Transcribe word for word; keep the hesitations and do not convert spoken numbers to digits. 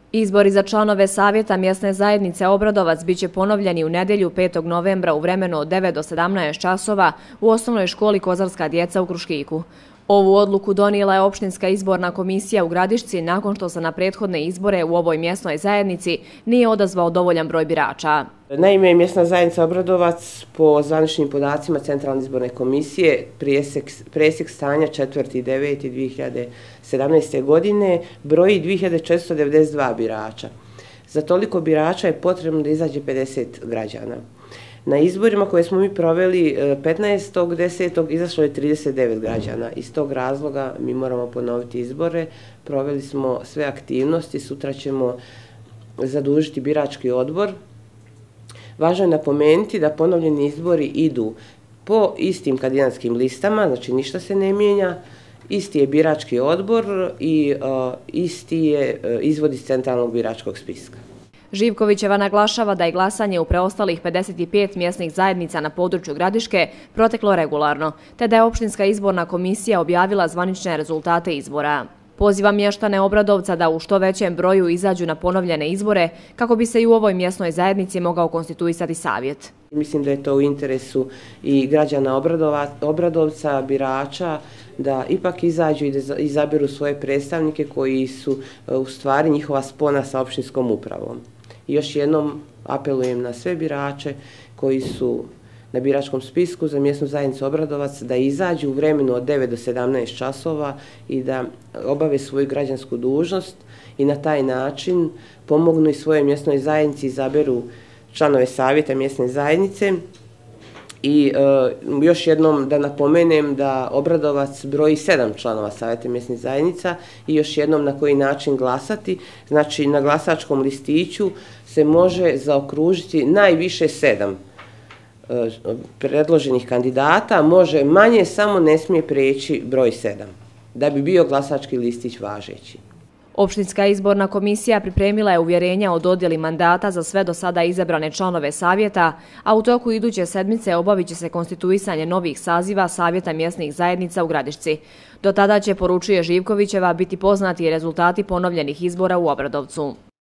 Izbori za članove Savjeta mjesne zajednice Obradovac biće ponovljeni u nedjelju petog novembra u vremenu od devet do sedamnaest časova u osnovnoj školi Kozarska djeca u Kruškiku. Ovu odluku donijela je opštinska izborna komisija u Gradišci nakon što se na prethodne izbore u ovoj mjesnoj zajednici nije odazvao dovoljan broj birača. Naime, mjesna zajednica Obradovac po zvaničnim podacima Centralne izborne komisije presjek, presjek stanja četvrti deveti dvije hiljade sedamnaeste. godine broji dvije hiljade četiristo devedeset dva birača. Za toliko birača je potrebno da izađe pedeset građana. Na izborima koje smo mi proveli petnaestog desetog izašlo je trideset devet građana. Iz tog razloga mi moramo ponoviti izbore. Proveli smo sve aktivnosti, sutra ćemo zadužiti birački odbor. Važno je napomenuti da ponovljeni izbori idu po istim kandidatskim listama, znači ništa se ne mijenja, isti je birački odbor i uh, isti je uh, izvod iz centralnog biračkog spiska. Živkovićeva naglašava da je glasanje u preostalih pedeset pet mjesnih zajednica na području Gradiške proteklo regularno, te da je opštinska izborna komisija objavila zvanične rezultate izbora. Poziva mještane Obradovca da u što većem broju izađu na ponovljene izbore kako bi se i u ovoj mjesnoj zajednici mogao konstituisati savjet. Mislim da je to u interesu i građana Obradovca, birača, da ipak izađu i da izaberu svoje predstavnike koji su u stvari njihova spona sa opštinskom upravom. I još jednom apelujem na sve birače koji su na biračkom spisku za mjesnu zajednicu Obradovac da izađu u vremenu od devet do sedamnaest časova i da obave svoju građansku dužnost i na taj način pomognu i svojoj mjesnoj zajednici, izaberu članove savjeta mjesne zajednice. I e, još jednom da napomenem da Obradovac broji sedam članova savjeta mjesnih zajednica i još jednom na koji način glasati. Znači na glasačkom listiću se može zaokružiti najviše sedam predloženih kandidata, može manje, samo ne smije prijeći broj sedam, da bi bio glasački listić važeći. Opštinska izborna komisija pripremila je uvjerenja o dodjeli mandata za sve do sada izabrane članove savjeta, a u toku iduće sedmice obavit će se konstituisanje novih saziva Savjeta mjesnih zajednica u Gradišci. Do tada će, poručuje Živkovićeva, biti poznati rezultati ponovljenih izbora u Obradovcu.